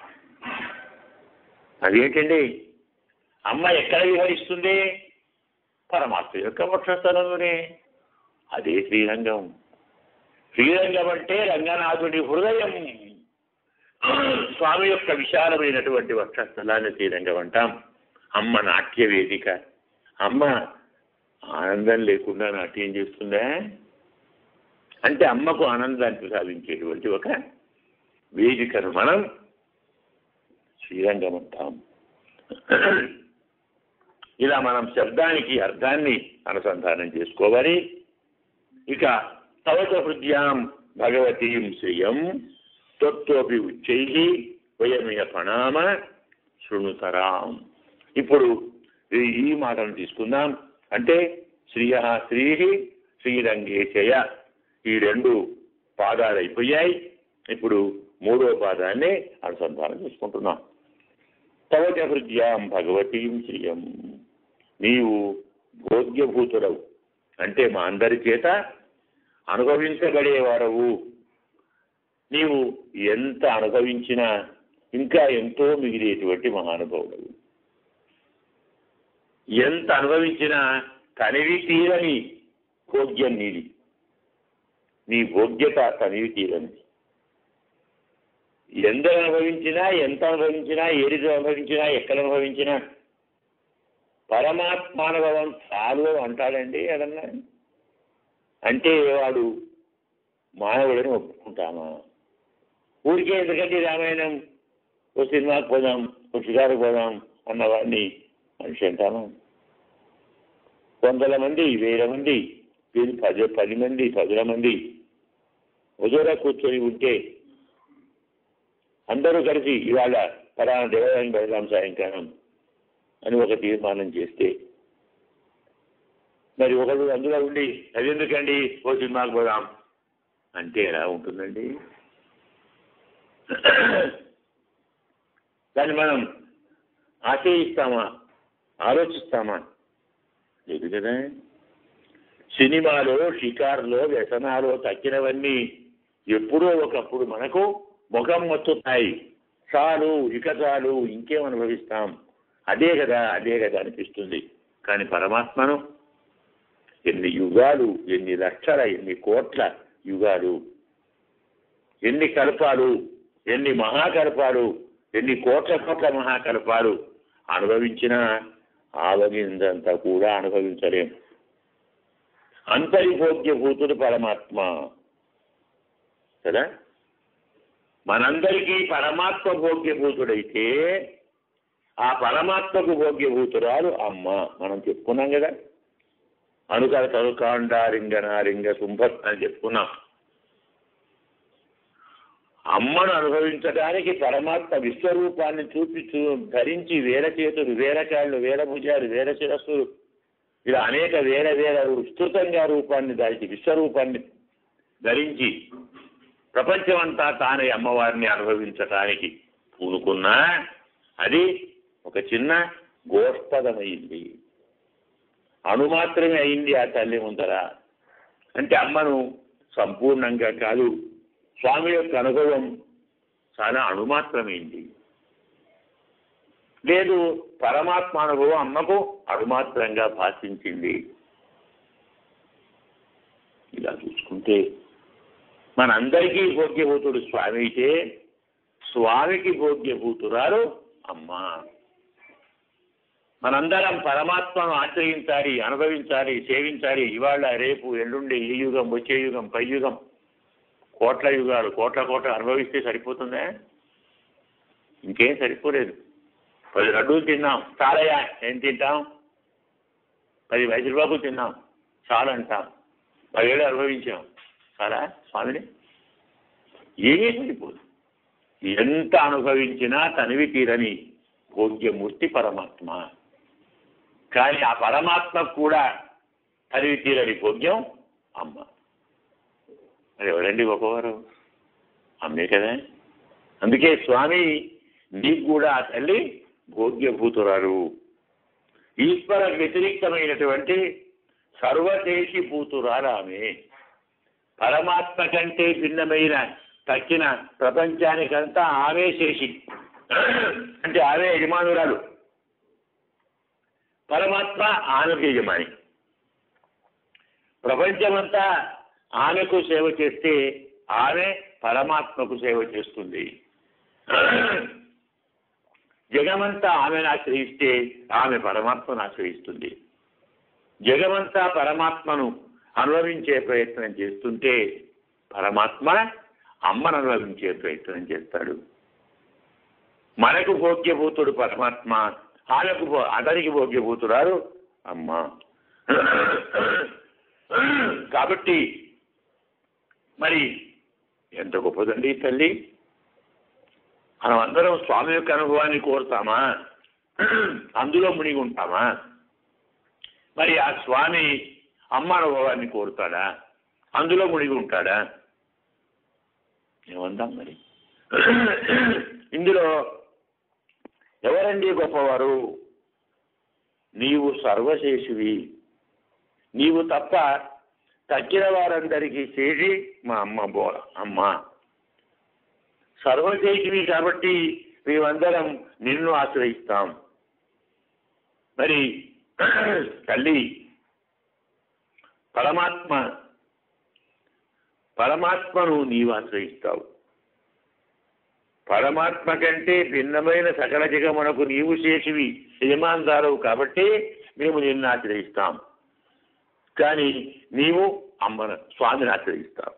అదేంటండి? అమ్మ ఎక్కడ విహరిస్తుంది? పరమాత్మ యొక్క వక్షస్థలంలోనే. అదే శ్రీరంగం. శ్రీరంగం అంటే రంగనాథుడి హృదయం. స్వామి యొక్క విశాలమైనటువంటి వక్షస్థలాన్ని శ్రీరంగం అంటాం. అమ్మ నాట్య వేదిక. అమ్మ ఆనందం లేకుండా నాట్యం చేస్తుందా అంటే అమ్మకు ఆనందాన్ని ప్రసాదించేటువంటి ఒక వేదికను మనం శ్రీరంగం అంటాం. ఇలా మనం శబ్దానికి అర్థాన్ని అనుసంధానం చేసుకోవాలి. ఇక తవచ హృద్యాం భగవతీం శ్రియం తత్వపి ఉచ్చై వయమియ ప్రణామ శృణుతరాం. ఇప్పుడు ఈ మాటను తీసుకుందాం. అంటే శ్రీయ శ్రీ శ్రీరంగేశయ ఈ రెండు పాదాలు అయిపోయాయి. ఇప్పుడు మూడో పాదాన్ని అనుసంధానం చేసుకుంటున్నాం. తవచ హృద్యాం భగవతీం శ్రియం. నీవు భోగ్యభూతుడవు అంటే మా అందరి చేత అనుభవించబడేవాడవు. నీవు ఎంత అనుభవించినా ఇంకా ఎంతో మిగిలేటువంటి మహానుభావుడవు. ఎంత అనుభవించినా తనివి తీరని భోగ్యం నీది. నీ భోగ్యత తనివి తీరని. ఎంత అనుభవించినా ఎంత అనుభవించినా ఏది అనుభవించినా ఎక్కడ అనుభవించినా పరమాత్మానుభవం చాలు అంటాడండి. అదన్నా అంటే వాడు మానవుడిని ఒప్పుకుంటామా? ఊరికే ఎందుకంటే రామాయణం ఓ సినిమాకి పోదాం, ఓ షికారుకు పోదాం అన్నవాడిని మనిషి అంటామా? వందల మంది, వేల మంది, పది పది మంది, పదుల మంది ఒజోర కూర్చొని ఉంటే అందరూ కలిసి ఇవాళ పలానా దేవాలయం వెళ్దాం సాయంకాలం అని ఒక తీర్మానం చేస్తే మరి ఒకరు అందులో ఉండి అది ఎందుకండి ఓ సినిమాకి పోదాం అంటే ఎలా ఉంటుందండి? దాన్ని మనం ఆశ్రయిస్తామా? ఆలోచిస్తామా? లేదు కదా. సినిమాలో, షికారులో, వ్యసనాలు తక్కినవన్నీ ఎప్పుడో ఒకప్పుడు మనకు ముఖం మొత్తుతాయి. చాలు, ఇక చాలు, ఇంకేం అనుభవిస్తాం, అదే కదా అదే కదా అనిపిస్తుంది. కానీ పరమాత్మను ఎన్ని యుగాలు, ఎన్ని లక్షల, ఎన్ని కోట్ల యుగాలు ఎన్ని కల్పాలు, ఎన్ని మహాకల్పాలు, ఎన్ని కోట్ల కోట్ల మహాకల్పాలు అనుభవించినా ఆవగిందంతా కూడా అనుభవించలేం. అంతరిభోగ్యభూతుడు పరమాత్మ కదా. మనందరికీ పరమాత్మ భోగ్యభూతుడైతే ఆ పరమాత్మకు భోగ్యభూతురాలు అమ్మ. మనం చెప్పుకున్నాం కదా, అనుకర తరుకాండారింగనారింగ శుంభత్ అని చెప్పుకున్నాం. అమ్మను అనుభవించడానికి పరమాత్మ విశ్వరూపాన్ని చూపి చూ ధరించి వేల చేతులు, వేల కాళ్ళు, వేల భుజాలు, వేల శిరస్సులు, ఇలా అనేక వేల వేల విస్తృతంగా రూపాన్ని దాల్చి విశ్వరూపాన్ని ధరించి ప్రపంచమంతా తానే అమ్మవారిని అనుభవించటానికి పూనుకున్నా అది ఒక చిన్న గోష్పదమైంది, అణు మాత్రమే అయింది ఆ తల్లి ముందర. అంటే అమ్మను సంపూర్ణంగా కాదు, స్వామి యొక్క అనుభవం చాలా అణుమాత్రమైంది. లేదు, పరమాత్మ అనుభవం అమ్మకు అణుమాత్రంగా భాషించింది. ఇలా చూసుకుంటే మనందరికీ భోగ్యభూతుడు స్వామి అయితే స్వామికి భోగ్యభూతురాలు అమ్మ. మనందరం పరమాత్మను ఆశ్రయించాలి, అనుభవించాలి, సేవించాలి. ఇవాళ, రేపు, ఎల్లుండి, ఈ యుగం, వచ్చే యుగం, పై యుగం, కోట్ల యుగాలు, కోట్ల కోట్ల అనుభవిస్తే సరిపోతుందా? ఇంకేం సరిపోలేదు. పది లడ్డూలు తిన్నాం, చాలయ్యా, ఏం తింటాం? పది మైసూరుబాబులు తిన్నాం, చాలంటాం. పదేళ్ళు అనుభవించాం, చాలా స్వామిని ఏమీ సరిపోదు. ఎంత అనుభవించినా తనివి తీరని భోగ్యమూర్తి పరమాత్మ. కానీ ఆ పరమాత్మకు కూడా తనివి తీరని భోగ్యం అమ్మ. మరి ఎవరండి గొప్పవారు? అమ్మే కదా. అందుకే స్వామి నీకు కూడా ఆ తల్లి భోగ్యభూతురాలు. ఈశ్వర వ్యతిరిక్తమైనటువంటి సర్వదేశీ భూతురాలు ఆమె. పరమాత్మ కంటే భిన్నమైన తక్కిన ప్రపంచానికంతా ఆమె శేషి, అంటే ఆమె యజమానురాలు. పరమాత్మ ఆమెకు యజమాని. ప్రపంచమంతా ఆమెకు సేవ చేస్తే ఆమె పరమాత్మకు సేవ చేస్తుంది. జగమంతా ఆమెను ఆశ్రయిస్తే ఆమె పరమాత్మను ఆశ్రయిస్తుంది. జగమంతా పరమాత్మను అనుభవించే ప్రయత్నం చేస్తుంటే పరమాత్మ అమ్మను అనుభవించే ప్రయత్నం చేస్తాడు. మనకు భోగ్యభూతుడు పరమాత్మ, ఆమెకు అతనికి భోగ్యభూతురాలు అమ్మ. కాబట్టి మరి ఎంత గొప్పదండి తల్లి. మనం అందరం స్వామి యొక్క అనుభవాన్ని కోరుతామా? అందులో మునిగి ఉంటామా? మరి ఆ స్వామి అమ్మ అనుభవాన్ని కోరుతాడా? అందులో మునిగి ఉంటాడా? ఏమందాం మరి. ఇందులో ఎవరండి గొప్పవారు? నీవు సర్వశేషివి. నీవు తప్ప తక్కిన వారందరికీ చేసి మా అమ్మ బో అమ్మ సర్వశేషివి. కాబట్టి మేమందరం నిన్ను ఆశ్రయిస్తాం. మరి తల్లి పరమాత్మ పరమాత్మను నీవు ఆశ్రయిస్తావు. పరమాత్మ కంటే భిన్నమైన సకల జగమునకు నీవు శేషివి, యజమానురాలవు. కాబట్టి మేము నిన్ను ఆశ్రయిస్తాం. కానీ నీవు అమ్మను, స్వామిని ఆశ్రయిస్తావు.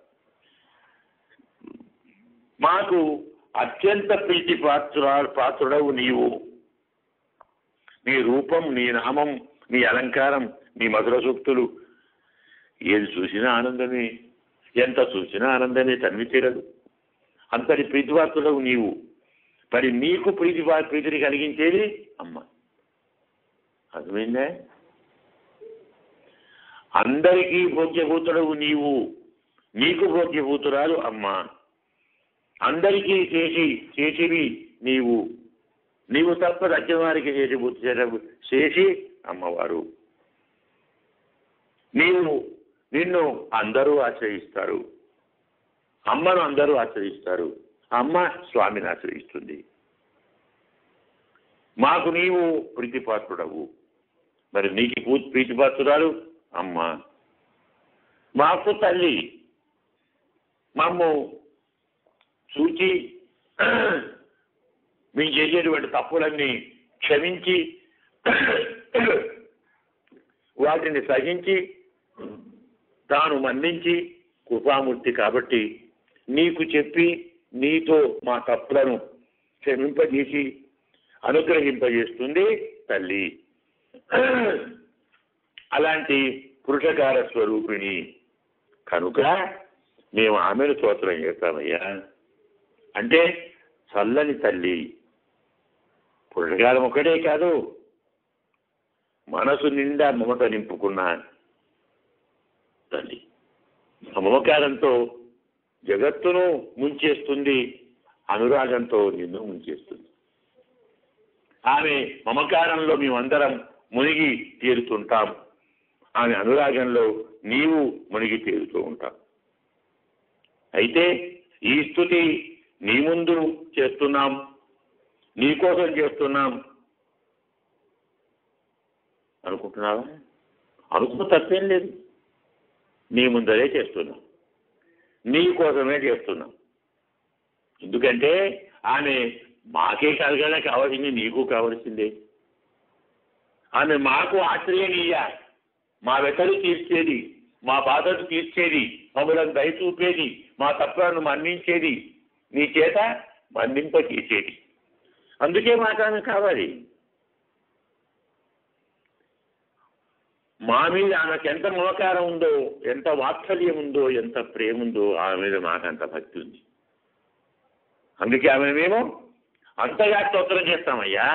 మాకు అత్యంత ప్రీతి పాత్ర పాత్రుడవు నీవు. నీ రూపం, నీ నామం, నీ అలంకారం, నీ మధుర సూక్తులు ఏది చూసినా ఆనందమే, ఎంత చూసినా ఆనందమే, తనివి తీరదు. అంతటి ప్రీతిపాత్రుడవు నీవు. మరి నీకు ప్రీతి ప్రీతిని కలిగించేది అమ్మ. అర్థమైందా? అందరికీ భోగ్యభూతుడవు నీవు, నీకు భోగ్యభూతురాలు అమ్మ. అందరికీ చేసి చేసివి నీవు, నీవు తప్ప దక్కిన వారికి చేసి భూతి చేసి అమ్మవారు. నీవు నిన్ను అందరూ ఆశ్రయిస్తారు. అమ్మను అందరూ ఆశ్రయిస్తారు. అమ్మ స్వామిని ఆశ్రయిస్తుంది. మాకు నీవు ప్రీతిపాత్రుడవు. మరి నీకు ప్రీతిపాత్రురాలు అమ్మ. మాకు తల్లి. మమ్ము చూచి మేము చేసేటువంటి తప్పులన్నీ క్షమించి వాటిని సహించి తాను మన్నించి కృపామూర్తి కాబట్టి నీకు చెప్పి నీతో మా తప్పులను క్షమింపజేసి అనుగ్రహింపజేస్తుంది తల్లి. అలాంటి పురుషకార స్వరూపిణి కనుక మేము ఆమెను స్తోత్రం చేస్తామయ్యా. అంటే చల్లని తల్లి, పురుషకారం ఒకటే కాదు, మనసు నిండా మమత నింపుకున్న తల్లి. మమకారంతో జగత్తును ముంచేస్తుంది, అనురాగంతో నిన్ను ముంచేస్తుంది. ఆమె మమకారంలో మేమందరం మునిగి తీరుతుంటాం, ఆమె అనురాగంలో నీవు మునిగి తీరుతూ ఉంటాం. అయితే ఈ స్తుతి నీ ముందు చేస్తున్నాం, నీ కోసం చేస్తున్నాం అనుకుంటున్నావా? అనుకున్న తప్పేం లేదు. నీ ముందరే చేస్తున్నాం, నీ కోసమే చేస్తున్నాం. ఎందుకంటే ఆమె మాకే కాదు కదా కావాల్సింది, నీకు కావలసిందే. ఆమె మాకు ఆశ్రయనీయ, మా వెతలు తీర్చేది, మా బాధలు తీర్చేది, మమ్మల్ని దయ చూపేది, మా తప్పులను మన్నించేది, నీ చేత మన్నింప తీసేది. అందుకే మాకు ఆమె కావాలి. మా మీద ఆమెకు ఎంత మమకారం ఉందో, ఎంత వాత్సల్యం ఉందో, ఎంత ప్రేమ ఉందో ఆమె మీద మాకంత భక్తి ఉంది. అందుకే ఆమె మేము అంతగా స్తోత్రం చేస్తామయ్యా.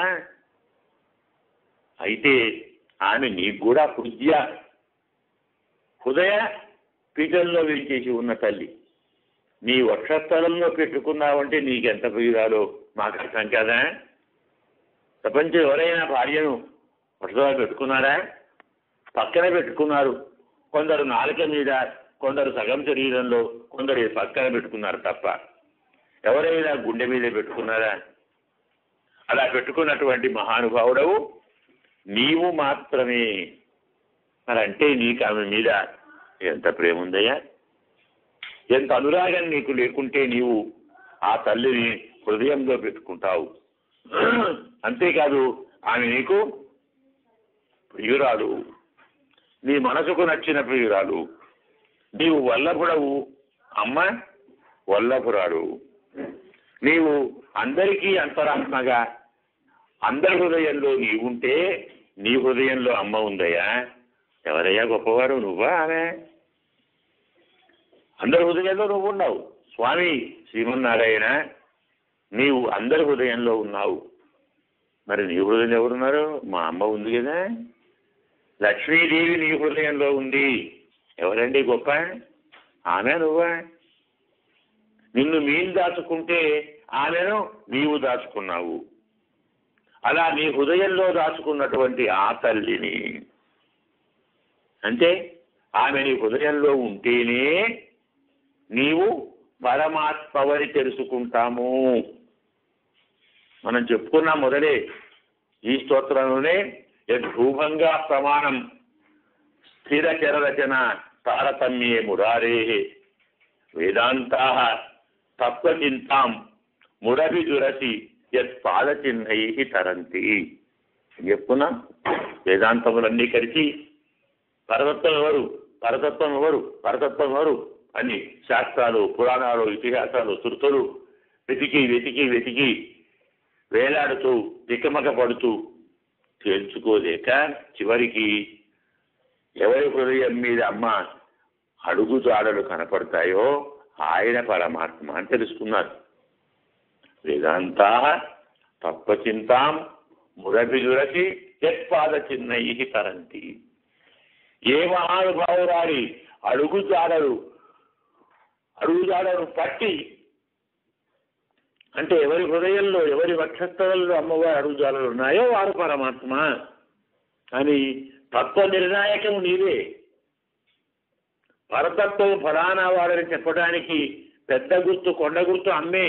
అయితే ఆమె నీకు కూడా హృదయ హృదయ పీఠంలో వేచేసి ఉన్న తల్లి. నీ వక్షస్థలంలో పెట్టుకున్నావంటే నీకెంత ప్రియురాలో మాకు అర్థం కదా. ప్రపంచం ఎవరైనా భార్యను వక్షస్థలంలో పెట్టుకున్నారా? పక్కన పెట్టుకున్నారు. కొందరు నాలుక మీద, కొందరు సగం శరీరంలో, కొందరు పక్కన పెట్టుకున్నారు తప్ప ఎవరైనా గుండె మీద పెట్టుకున్నారా? అలా పెట్టుకున్నటువంటి మహానుభావుడవు నీవు మాత్రమే. మరి అంటే నీకు ఆమె మీద ఎంత ప్రేమ ఉందయ్యా, ఎంత అనురాగం నీకు లేకుంటే నీవు ఆ తల్లిని హృదయంలో పెట్టుకుంటావు. అంతేకాదు ఆమె నీకు ప్రియురాలు, నీ మనసుకు నచ్చిన ప్రియురాలు. నీవు వల్లభుడవు అమ్మ, వల్లభురాలు. నీవు అందరికీ అంతరాత్మగా, అందరి హృదయంలో నీవుంటే నీ హృదయంలో అమ్మ ఉందయ్యా. ఎవరయ్యా గొప్పవారు, నువ్వా ఆమె? అందరి హృదయంలో నువ్వు ఉన్నావు. స్వామి శ్రీమన్నారాయణ, నీవు అందరి హృదయంలో ఉన్నావు. మరి నీ హృదయంలో ఎవరున్నారు? మా అమ్మ ఉంది కదా. లక్ష్మీదేవి నీ హృదయంలో ఉంది. ఎవరండి గొప్ప? ఆమె నువ్వా? నిన్ను మీరు దాచుకుంటే ఆమెను నీవు దాచుకున్నావు. అలా నీ హృదయంలో దాచుకున్నటువంటి ఆ తల్లిని, అంటే ఆమె నీ హృదయంలో ఉంటేనే నీవు పరమాత్మవని తెలుసుకుంటాము. మనం చెప్పుకున్నాం మొదలే ఈ స్తోత్రంలోనే, యద్భూభంగా ప్రమాణం స్థిర చరరచన తారతమ్యే మురారే వేదాంతా తత్వచింతాం మురభిదురసి యత్ పాదచిహ్నై తరంతి. చెప్పుకున్నాం వేదాంతములన్నీ కలిసి పరతత్వం ఎవరు, పరతత్వం ఎవరు, పరతత్వం ఎవరు అని శాస్త్రాలు, పురాణాలు, ఇతిహాసాలు, శృతులు వెతికి వెతికి వెతికి వేలాడుతూ తికమక పడుతూ తెలుసుకోలేక చివరికి ఎవరి హృదయం మీద అమ్మ అడుగు జాడలు కనపడతాయో ఆయన పరమాత్మ అని తెలుసుకున్నారు. వేదాంతా తత్వచింతాం మురభిదురసి యత్పాద చిహ్నై తరంతి. ఏ మహానుభావురాలి అడుగు జాడలు అడుగుజాడను పట్టి, అంటే ఎవరి హృదయంలో, ఎవరి వక్షస్థలంలో అమ్మవారి అడుగుజాడలు ఉన్నాయో వారు పరమాత్మ అని తత్వ నిర్ణాయకం నీవే. పరతత్వం ఫలానా వాడని చెప్పడానికి పెద్ద గుర్తు, కొండ గుర్తు అమ్మే.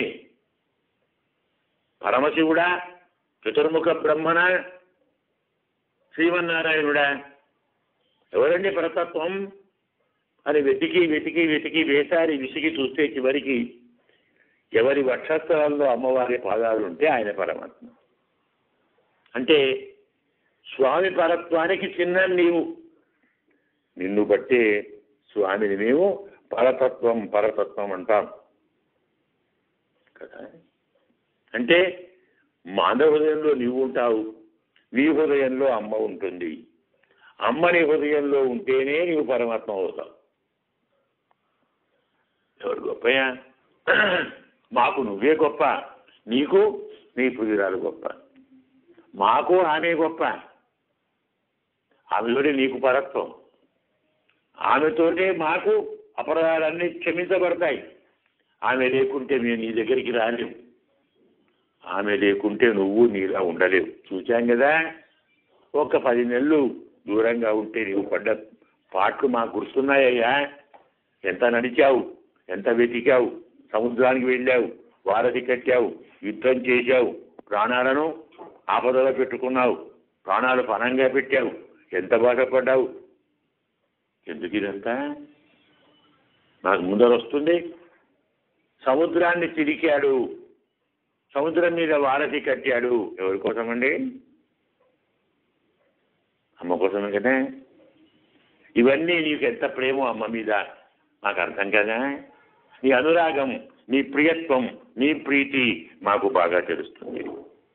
పరమశివుడా, చతుర్ముఖ బ్రహ్మణ, శ్రీమన్నారాయణుడా, ఎవరండి పరతత్వం అని వెతికి వెతికి వెతికి వేసారి విసిగి చూస్తే చివరికి ఎవరి వక్షస్థలంలో అమ్మవారి పాదాలు ఉంటే ఆయన పరమాత్మ. అంటే స్వామి పరత్వానికి చిన్న నీవు, నిన్ను బట్టే స్వామిని మేము పరతత్వం పరతత్వం అంటాం కదా. అంటే మానవ హృదయంలో నీవు ఉంటావు, నీ హృదయంలో అమ్మ ఉంటుంది. అమ్మ నీ హృదయంలో ఉంటేనే నీవు పరమాత్మ అవుతావు. ఎవరు గొప్పయా? మాకు నువ్వే గొప్ప, నీకు నీ పుదిరాలు గొప్ప, మాకు ఆమె గొప్ప. ఆమెతోనే నీకు పరత్వం, ఆమెతోనే మాకు అపరాధాలన్నీ క్షమించబడతాయి. ఆమె లేకుంటే మేము నీ దగ్గరికి రాలేవు, ఆమె లేకుంటే నువ్వు నీలా ఉండలేవు. చూచాం కదా, ఒక పది నెలలు దూరంగా ఉంటే నీవు పడ్డ పాటలు మాకు గుర్తున్నాయ్యా. ఎంత నడిచావు, ఎంత వెతికావు, సముద్రానికి వెళ్ళావు, వారధి కట్టావు, యుద్ధం చేశావు, ప్రాణాలను ఆపదలో పెట్టుకున్నావు, ప్రాణాలు పణంగా పెట్టావు, ఎంత బాధపడ్డావు. ఎందుకు ఇదంతా? నాకు ముందర వస్తుంది. సముద్రాన్ని చిరికాడు, సముద్రం మీద వారధి కట్టాడు. ఎవరి కోసమండి? అమ్మ కోసమే కదా. ఇవన్నీ నీకు ఎంత ప్రేమో అమ్మ మీద మాకు అర్థం కదా. నీ అనురాగం, నీ ప్రియత్వం, నీ ప్రీతి మాకు బాగా తెలుస్తుంది.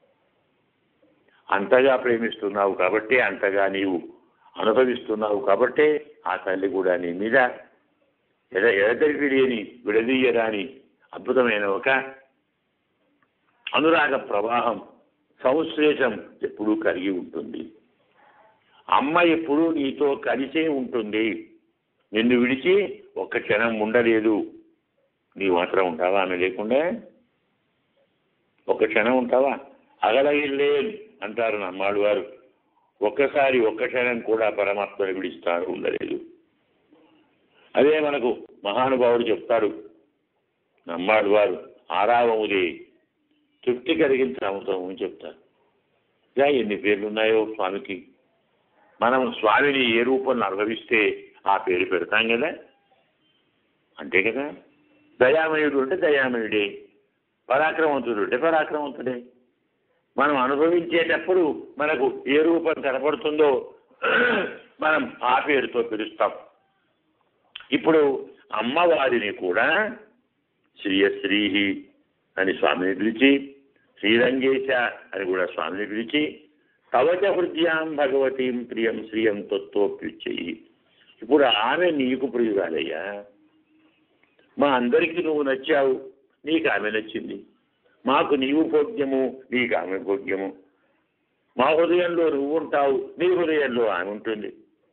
అంతగా ప్రేమిస్తున్నావు కాబట్టే, అంతగా నీవు అనుభవిస్తున్నావు కాబట్టే ఆ తల్లి కూడా నీ మీద ఎద ఎదరికి లేని విడదీయరాని అద్భుతమైన ఒక అనురాగ ప్రవాహం, సంశ్లేషం ఎప్పుడూ కలిగి ఉంటుంది. అమ్మ ఎప్పుడూ నీతో కలిసే ఉంటుంది. నిన్ను విడిచి ఒక్క క్షణం ఉండలేదు. నీ మాత్రం ఉంటావా ఆమె లేకుండా? ఒక్క క్షణం ఉంటావా? అగలగిల్లే అంటారు నమ్మాడు వారు. ఒక్కసారి ఒక్క క్షణం కూడా పరమాత్మను విడిస్తారు ఉండలేదు. అదే మనకు మహానుభావుడు చెప్తాడు నమ్మాడు వారు, ఆరావముదే తృప్తి కలిగించిన అమృతం అని చెప్తారు. ఇలా ఎన్ని పేర్లు ఉన్నాయో స్వామికి. మనం స్వామిని ఏ రూపంలో అనుభవిస్తే ఆ పేరు పెడతాం కదా, అంతే కదా. దయామయుడు అంటే దయామయుడే, పరాక్రమవంతుడు అంటే పరాక్రమవంతుడే. మనం అనుభవించేటప్పుడు మనకు ఏ రూపం కనపడుతుందో మనం ఆ పేరుతో పిలుస్తాం. ఇప్పుడు అమ్మవారిని కూడా శ్రీయశ్రీ అని స్వామిని పిలిచి, శ్రీరంగేశ అని కూడా స్వామిని పిలిచి, తవచ హృద్యాం భగవతీం ప్రియం శ్రియం తత్వోప్యుచ్చయి. ఇప్పుడు ఆమె నీకు ప్రియురాలయ్యా. మా అందరికీ నువ్వు నచ్చావు, నీకు ఆమె నచ్చింది. మాకు నీవు భోగ్యము, నీకు ఆమె భోగ్యము. మా హృదయంలో నువ్వు ఉంటావు, నీ హృదయంలో ఆమె ఉంటుంది.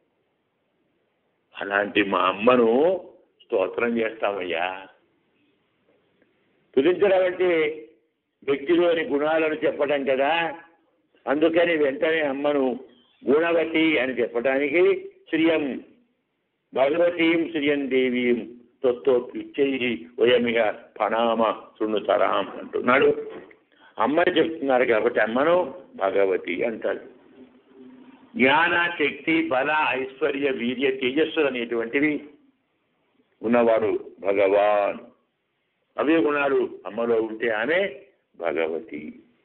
అలాంటి మా అమ్మను స్తోత్రం చేస్తామయ్యా. స్తుతించడం అంటే వ్యక్తిలోని గుణాలను చెప్పడం కదా. అందుకని వెంటనే అమ్మను గుణవతి అని చెప్పడానికి శ్రియం భగవతీం శ్రియం దేవీం తత్వోప్యుచ్చయి వయమిహ ప్రణామ శృణుతరాం అంటున్నాడు. అమ్మని చెప్తున్నారు కాబట్టి అమ్మను భగవతి అంటారు. జ్ఞాన, శక్తి, బల, ఐశ్వర్య, వీర్య, తేజస్సులు అనేటువంటివి ఉన్నవాడు భగవాన్. అవే గుణాలు అమ్మలో ఉంటే ఆమె భగవతి.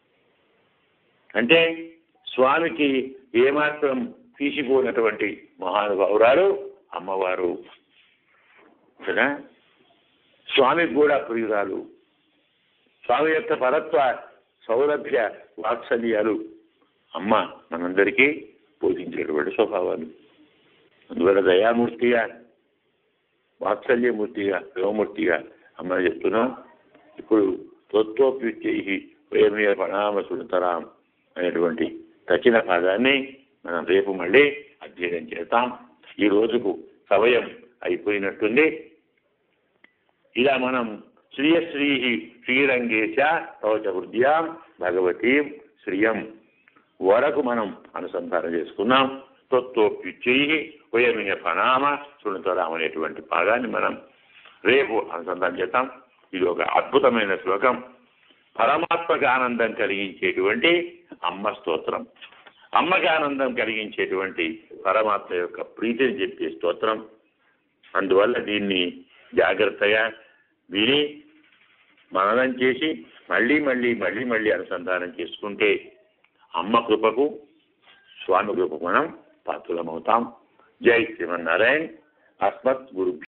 అంటే స్వామికి ఏమాత్రం తీసిపోయినటువంటి మహానుభావురాలు అమ్మవారు కదా. స్వామికి కూడా ప్రియురాలు. స్వామి యొక్క పరత్వ సౌలభ్య వాత్సల్యాలు అమ్మ మనందరికీ బోధించేటువంటి స్వభావాలు. అందువల్ల దయామూర్తిగా, వాత్సల్యమూర్తిగా, శివమూర్తిగా అమ్మని చెప్తున్నాం. ఇప్పుడు తత్వోప్యుచ్చయి వయమిహ ప్రణామ శృణుతరాం అనేటువంటి తచిన పాదాన్ని మనం రేపు మళ్ళీ అధ్యయనం చేస్తాం. ఈ రోజుకు సమయం అయిపోయినట్టుంది. ఇలా మనం శ్రీయశ్రీ శ్రీరంగేశ తవచ హృద్యాం భగవతీం శ్రియం వరకు మనం అనుసంధానం చేసుకున్నాం. తత్వోప్యుచ్చయి వయమిహ ప్రణామ శృణుతరాం అనేటువంటి పాదాన్ని మనం రేపు అనుసంధానం చేస్తాం. ఇది ఒక అద్భుతమైన శ్లోకం. పరమాత్మకు ఆనందం కలిగించేటువంటి అమ్మ స్తోత్రం, అమ్మకి ఆనందం కలిగించేటువంటి పరమాత్మ యొక్క ప్రీతిని చెప్పే స్తోత్రం. అందువల్ల దీన్ని జాగ్రత్తగా విని మననం చేసి మళ్ళీ మళ్ళీ మళ్ళీ మళ్ళీ అనుసంధానం చేసుకుంటే అమ్మ కృపకు స్వామి కృపకు మనం పాత్రులమవుతాం. జై శ్రీమన్నారాయణ. అస్మత్ గురు